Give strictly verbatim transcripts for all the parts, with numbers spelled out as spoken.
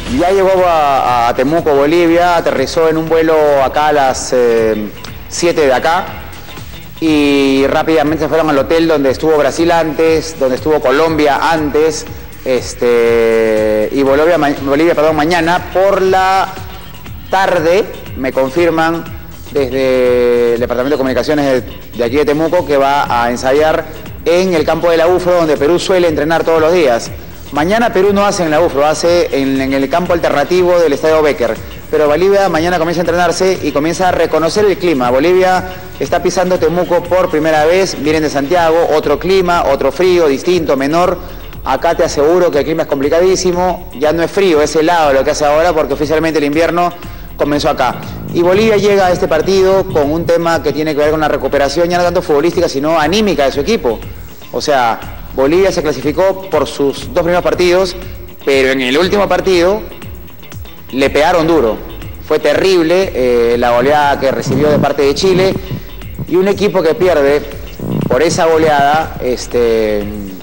Ya llegó a, a Temuco, Bolivia, aterrizó en un vuelo acá a las eh, siete de acá y rápidamente se fueron al hotel donde estuvo Brasil antes, donde estuvo Colombia antes, este, y Bolivia, Bolivia perdón, mañana por la tarde me confirman desde el Departamento de Comunicaciones de, de aquí de Temuco que va a ensayar en el campo de la U F R O, donde Perú suele entrenar todos los días. Mañana Perú no hace en la U F R O, hace en, en el campo alternativo del Estadio Becker. Pero Bolivia mañana comienza a entrenarse y comienza a reconocer el clima. Bolivia está pisando Temuco por primera vez, vienen de Santiago, otro clima, otro frío, distinto, menor. Acá te aseguro que el clima es complicadísimo, ya no es frío, es helado lo que hace ahora porque oficialmente el invierno comenzó acá. Y Bolivia llega a este partido con un tema que tiene que ver con la recuperación, ya no tanto futbolística, sino anímica de su equipo. O sea, Bolivia se clasificó por sus dos primeros partidos, pero en el último partido le pegaron duro. Fue terrible eh, la goleada que recibió de parte de Chile y un equipo que pierde por esa goleada, este,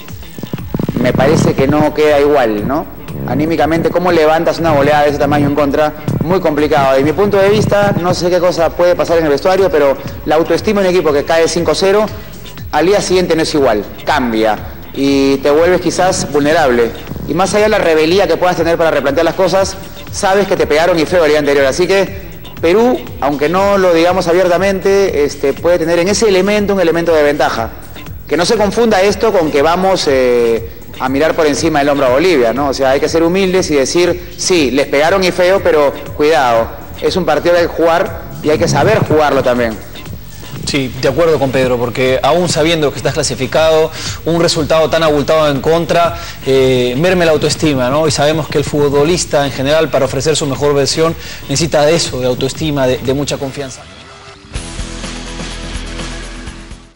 me parece que no queda igual, ¿no? Anímicamente, ¿cómo levantas una goleada de ese tamaño en contra? Muy complicado. Desde mi punto de vista, no sé qué cosa puede pasar en el vestuario, pero la autoestima de un equipo que cae cinco cero, al día siguiente no es igual, cambia y te vuelves quizás vulnerable. Y más allá de la rebeldía que puedas tener para replantear las cosas, sabes que te pegaron y feo el día anterior. Así que Perú, aunque no lo digamos abiertamente, este, puede tener en ese elemento un elemento de ventaja. Que no se confunda esto con que vamos eh, a mirar por encima del hombro a Bolivia, ¿no? O sea, hay que ser humildes y decir, sí, les pegaron y feo, pero cuidado, es un partido que hay que jugar y hay que saber jugarlo también. Sí, de acuerdo con Pedro, porque aún sabiendo que estás clasificado, un resultado tan abultado en contra, eh, merme la autoestima, ¿no? Y sabemos que el futbolista en general, para ofrecer su mejor versión, necesita de eso, de autoestima, de, de mucha confianza.